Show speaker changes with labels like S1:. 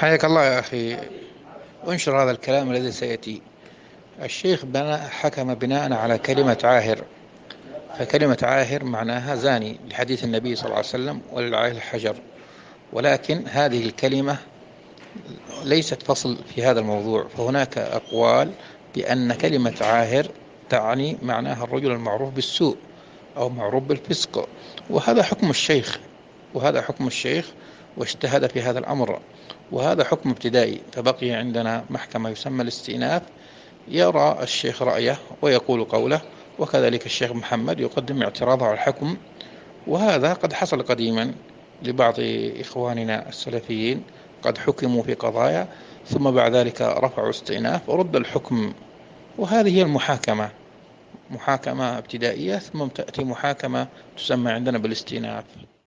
S1: حياك الله يا أخي. انشر هذا الكلام الذي سيأتي. الشيخ حكم بناء على كلمة عاهر، فكلمة عاهر معناها زاني لحديث النبي صلى الله عليه وسلم وللعاهر الحجر. ولكن هذه الكلمة ليست فصل في هذا الموضوع، فهناك أقوال بأن كلمة عاهر تعني معناها الرجل المعروف بالسوء أو معروف بالفسق، وهذا حكم الشيخ وهذا حكم الشيخ واجتهد في هذا الأمر، وهذا حكم ابتدائي. فبقي عندنا محكمة يسمى الاستئناف، يرى الشيخ رأيه ويقول قوله، وكذلك الشيخ محمد يقدم اعتراضه على الحكم. وهذا قد حصل قديما لبعض إخواننا السلفيين، قد حكموا في قضايا ثم بعد ذلك رفعوا استئناف ورد الحكم. وهذه هي المحاكمة، محاكمة ابتدائية ثم تأتي محاكمة تسمى عندنا بالاستئناف.